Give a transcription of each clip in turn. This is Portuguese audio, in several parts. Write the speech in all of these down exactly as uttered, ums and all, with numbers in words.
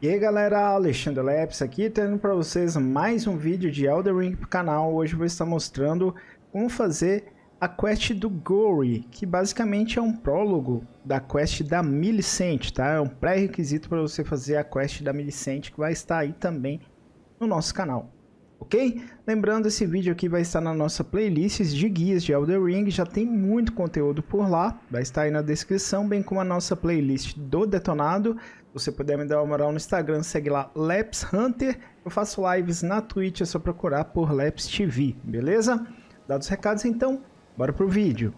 E aí galera, Alexandre Leps aqui, trazendo para vocês mais um vídeo de Elden Ring para o canal. Hoje eu vou estar mostrando como fazer a quest do Gory, que basicamente é um prólogo da quest da Millicent, tá? É um pré-requisito para você fazer a quest da Millicent, que vai estar aí também no nosso canal, ok? Lembrando, esse vídeo aqui vai estar na nossa playlist de guias de Elden Ring, já tem muito conteúdo por lá, vai estar aí na descrição, bem como a nossa playlist do Detonado. Se você puder me dar uma moral no Instagram, segue lá, Leps Hunter. Eu faço lives na Twitch, é só procurar por Leps T V, beleza? Dados os recados, então, bora pro vídeo.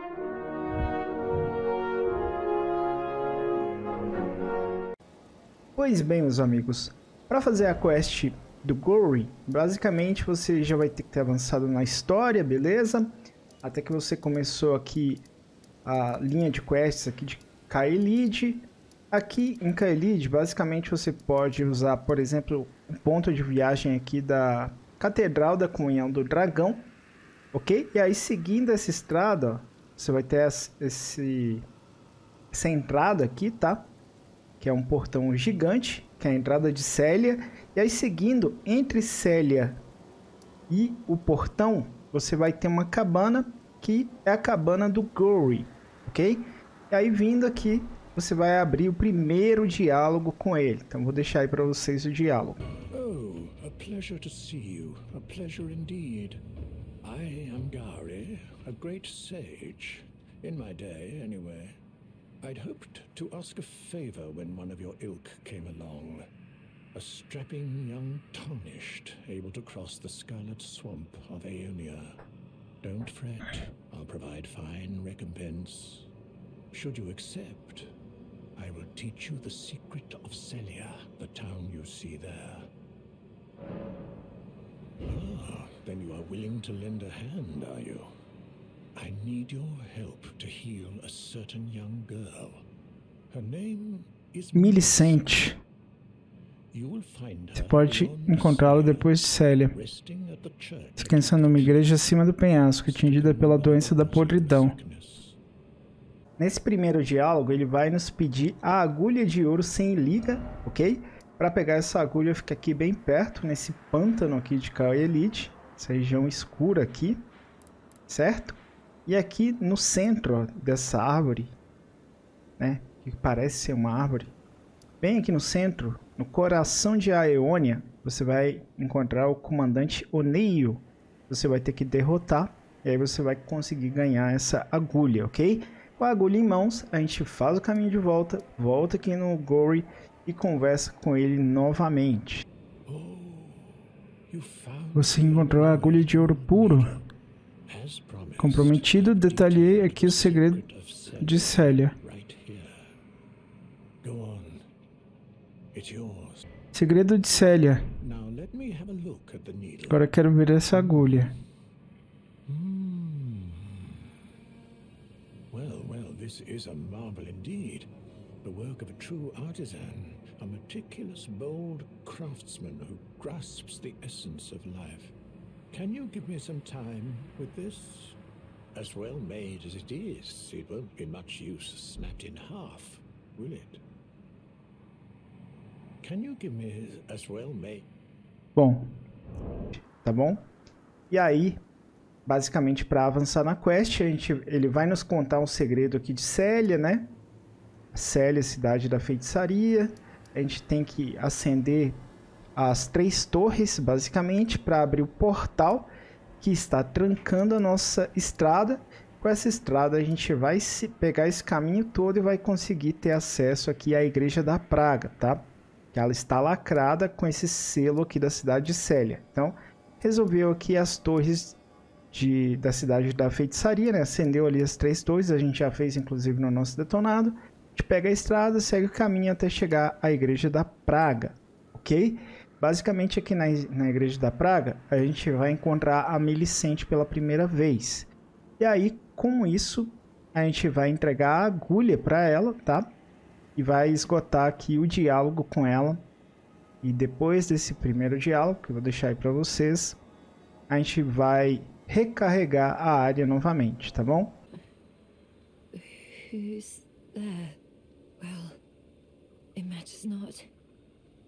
Pois bem, meus amigos, para fazer a quest do Gory, basicamente você já vai ter que ter avançado na história, beleza? Até que você começou aqui a linha de quests aqui de Caelid. Aqui em Caelid, basicamente você pode usar, por exemplo, o ponto de viagem aqui da Catedral da Comunhão do Dragão, ok? E aí, seguindo essa estrada, ó, você vai ter esse, essa entrada aqui, tá? Que é um portão gigante, que é a entrada de Célia. E aí, seguindo entre Célia e o portão, você vai ter uma cabana, que é a cabana do Gory, ok? E aí, vindo aqui, você vai abrir o primeiro diálogo com ele. Então vou deixar aí para vocês o diálogo. Oh, a pleasure to see you. A pleasure indeed. I am Gari, a great sage. In my day, anyway. I'd hoped to ask a favor when one of your ilk came along. A strapping young tarnished, able to cross the scarlet swamp of Aeonia. Don't fret, I'll provide fine recompense. Should you accept, I will teach you the secret of Celia, the town you see there. Ah, then you are willing to lend a hand, are you? I need your help to heal a certain young girl. Her name is Millicent. You will find her. Você pode encontrá-la depois de Célia, descansando numa igreja acima do penhasco, atingida pela doença da podridão. Nesse primeiro diálogo, ele vai nos pedir a agulha de ouro sem liga, ok? Para pegar essa agulha, fica aqui bem perto, nesse pântano aqui de Caelid, essa região escura aqui, certo? E aqui no centro, ó, dessa árvore, né, que parece ser uma árvore, bem aqui no centro, no coração de Aeonia, você vai encontrar o comandante Oneio. Você vai ter que derrotar, e aí você vai conseguir ganhar essa agulha, ok? Com a agulha em mãos, a gente faz o caminho de volta, volta aqui no Gory e conversa com ele novamente. Você encontrou a agulha de ouro puro? Comprometido, detalhei aqui o segredo de Célia. Segredo de Célia. Agora quero ver essa agulha. This is a marvel indeed. The work of a true artisan, a meticulous, bold craftsman who grasps the essence of life. Can you give me some time with this? As well made as it is, it won't be much use snapped in half, will it? Can you give me as well made? Bom, tá bom? E aí, basicamente, para avançar na quest, a gente, ele vai nos contar um segredo aqui de Célia, né? Célia, cidade da feitiçaria. A gente tem que acender as três torres, basicamente, para abrir o portal que está trancando a nossa estrada. Com essa estrada, a gente vai se pegar esse caminho todo e vai conseguir ter acesso aqui à Igreja da Praga, tá? Que ela está lacrada com esse selo aqui da cidade de Célia. Então, resolveu aqui as torres De, da cidade da feitiçaria, né? Acendeu ali as três torres, a gente já fez inclusive no nosso detonado. A gente pega a estrada, segue o caminho até chegar à Igreja da Praga, ok? Basicamente aqui na, na Igreja da Praga, a gente vai encontrar a Millicent pela primeira vez. E aí, com isso, a gente vai entregar a agulha para ela, tá? E vai esgotar aqui o diálogo com ela. E depois desse primeiro diálogo, que eu vou deixar aí para vocês, a gente vai recarregar a área novamente, tá bom? Who's there? Well, it matters not.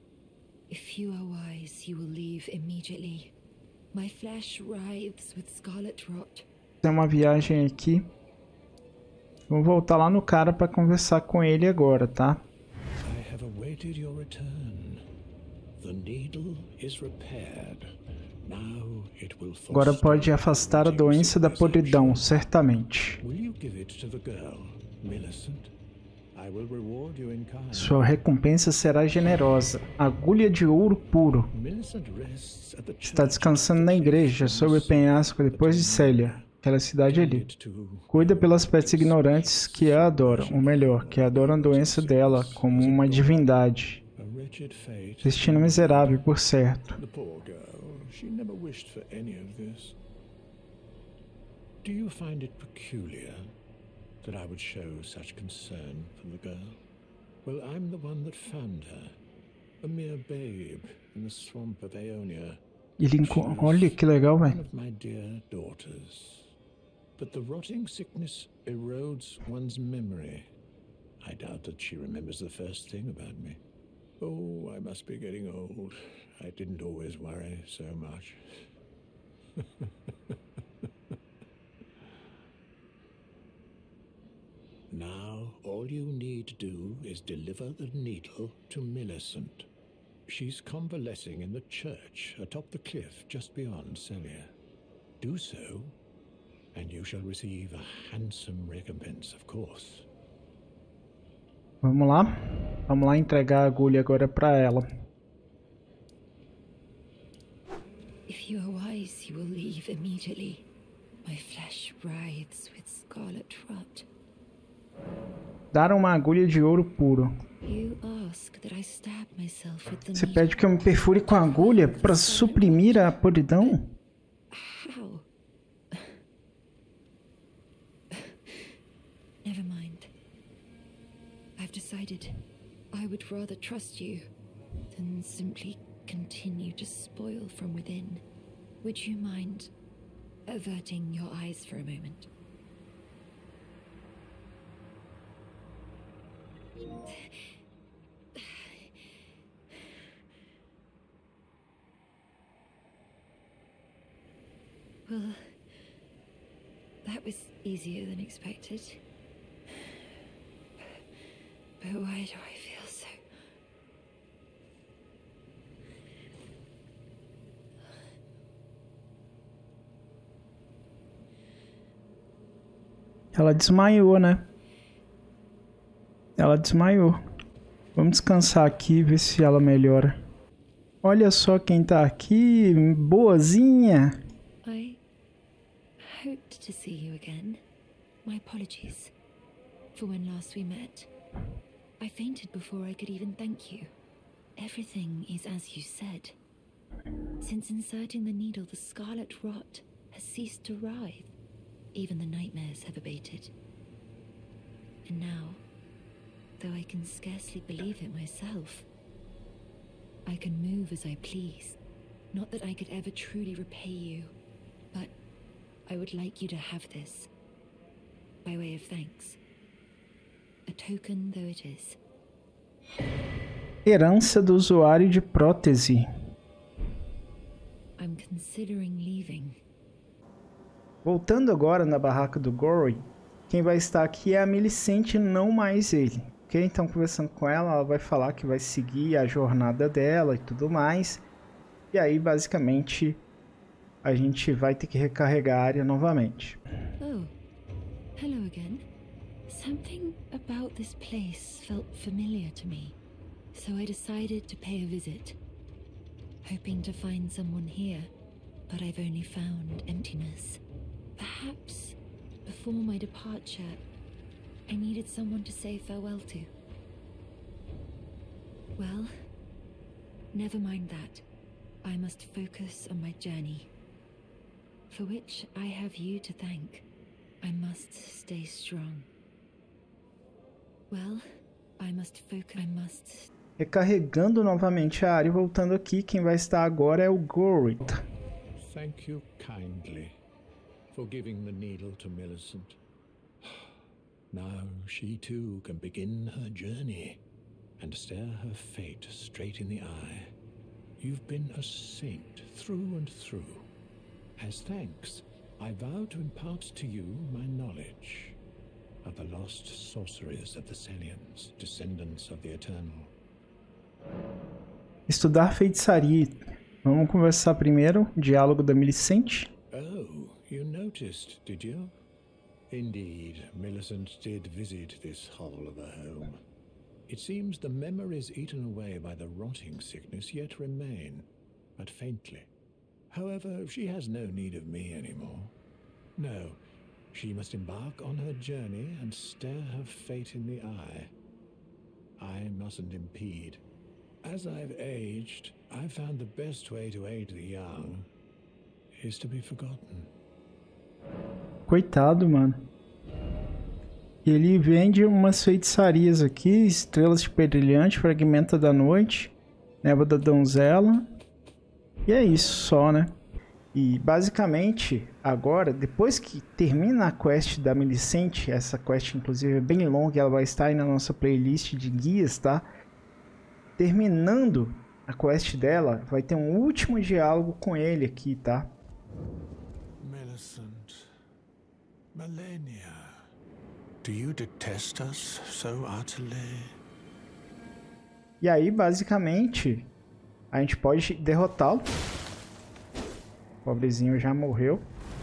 If you are wise, you will leave immediately. My flesh writhes with scarlet rot. Tem uma viagem aqui. Vamos voltar lá no cara para conversar com ele agora, tá? I have awaited your return. The needle is repaired. Now it will Agora pode afastar a doença da podridão, certamente. Will you give it to the girl, Millicent? I will reward you in kind. Sua recompensa será generosa. Agulha de ouro puro. Millicent rests at the Está descansando na igreja, sob o penhasco depois de Célia, aquela cidade ali. Cuida pelas petes ignorantes que a adoram, ou melhor, que adoram a doença dela como uma divindade. Destino miserável, por certo. The poor girl, she never wished for any of this. Do you find it peculiar that I would show such concern for the girl? Well, I'm the one that found her, a mere babe in the swamp of Aeonia. Ele enco... Olha que legal, One velho. of my dear daughters. But the rotting sickness erodes one's memory. I doubt that she remembers the first thing about me. Oh, I must be getting old. I didn't always worry so much. Now, all you need to do is deliver the needle to Millicent. She's convalescing in the church atop the cliff just beyond Celia. Do so, and you shall receive a handsome recompense, of course. Vamos lá. Vamos lá entregar a agulha agora para ela. If you are wise, you will leave immediately. My flesh writhes with scarlet rot. Dar uma agulha de ouro puro. You ask that I stab myself with the Você needle. pede que eu me perfure com a agulha para suprimir a podridão? How? Never mind. I've decided I would rather trust you than simply continue to spoil from within. Would you mind averting your eyes for a moment? Well, that was easier than expected. But why do I feel so... Ela desmaiou, né? Ela desmaiou. Vamos descansar aqui e ver se ela melhora. Olha só quem tá aqui, boazinha. I hoped to see you again. My apologies for when last we met. I fainted before I could even thank you. Everything is as you said. Since inserting the needle, the scarlet rot has ceased to writhe. Even the nightmares have abated. And now, though I can scarcely believe it myself, I can move as I please. Not that I could ever truly repay you, but I would like you to have this, by way of thanks. A token though it is. Herança do usuário de prótese. I'm considering leaving. Voltando agora na barraca do Gory, quem vai estar aqui é a Millicent, não mais ele. Ok? Então, conversando com ela, ela vai falar que vai seguir a jornada dela e tudo mais. E aí, basicamente, a gente vai ter que recarregar a área novamente. Oh, hello again. Something about this place felt familiar to me, so I decided to pay a visit. Hoping to find someone here, but I've only found emptiness. Perhaps, before my departure, I needed someone to say farewell to. Well, never mind that. I must focus on my journey, for which I have you to thank. I must stay strong. Well, I must focus. I must. Recarregando novamente a área e voltando aqui, quem vai estar agora é o Gory. Thank you kindly for giving the needle to Millicent. Now she too can begin her journey and stare her fate straight in the eye. you've been a saint through and through. As thanks, I vow to impart to you my knowledge of the lost sorceries of the Selians, descendants of the Eternal. Estudar feitiçaria. Vamos conversar primeiro. Diálogo da Millicent. Oh, you noticed, did you? Indeed, Millicent did visit this hole of a home. It seems the memories eaten away by the rotting sickness yet remain, but faintly. However, she has no need of me anymore. No, she must embark on her journey and stare her fate in the eye. I mustn't impede. As I've aged, I've found the best way to aid the young is to be forgotten. Coitado, mano. Ele vende umas feitiçarias aqui, estrelas de brilhante, fragmenta da noite, névoa da donzela. E é isso só, né? E basicamente, agora, depois que termina a quest da Millicent, essa quest inclusive é bem longa, ela vai estar aí na nossa playlist de guias, tá? Terminando a quest dela, vai ter um último diálogo com ele aqui, tá? Millicent, Malenia, do you detest us so utterly? E aí, basicamente, a gente pode derrotá-lo. O pobrezinho já morreu.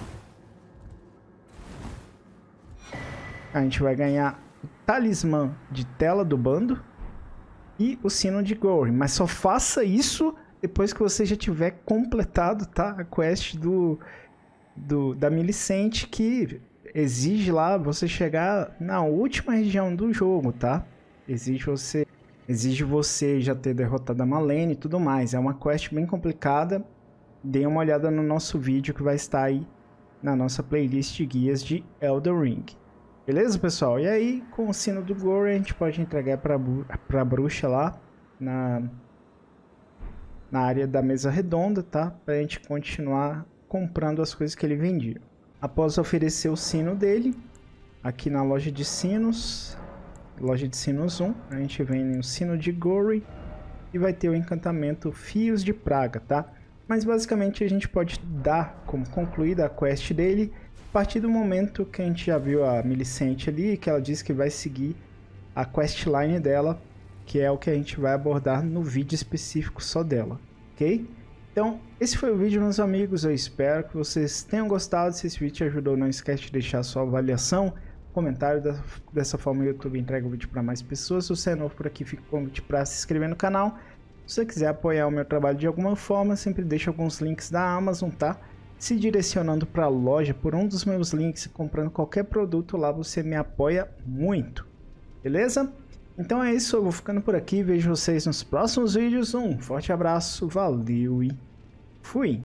A gente vai ganhar o talismã de tela do bando e o sino de Goring. Mas só faça isso depois que você já tiver completado, tá? A quest do, do, da Millicent, que exige lá você chegar na última região do jogo, tá? Exige você... Exige você já ter derrotado a Malenia e tudo mais. É uma quest bem complicada. Dê uma olhada no nosso vídeo que vai estar aí na nossa playlist de guias de Elden Ring. Beleza, pessoal? E aí, com o sino do Goring, a gente pode entregar para a bruxa lá na, na área da mesa redonda, tá? Para a gente continuar comprando as coisas que ele vendia. Após oferecer o sino dele, aqui na loja de sinos... Loja de Sinos um, a gente vem no sino de Goring e vai ter o encantamento Fios de Praga, tá? Mas basicamente a gente pode dar como concluída a quest dele a partir do momento que a gente já viu a Millicent ali, que ela disse que vai seguir a questline dela, que é o que a gente vai abordar no vídeo específico só dela, ok? Então, esse foi o vídeo, meus amigos, eu espero que vocês tenham gostado. Se esse vídeo te ajudou, não esquece de deixar a sua avaliação, comentário, dessa forma o YouTube entrega o vídeo para mais pessoas. Se você é novo por aqui, fica o convite para se inscrever no canal. Se você quiser apoiar o meu trabalho de alguma forma, sempre deixo alguns links da Amazon, tá? Se direcionando para a loja por um dos meus links, comprando qualquer produto lá, você me apoia muito, beleza? Então é isso, eu vou ficando por aqui, vejo vocês nos próximos vídeos, um forte abraço, valeu e fui!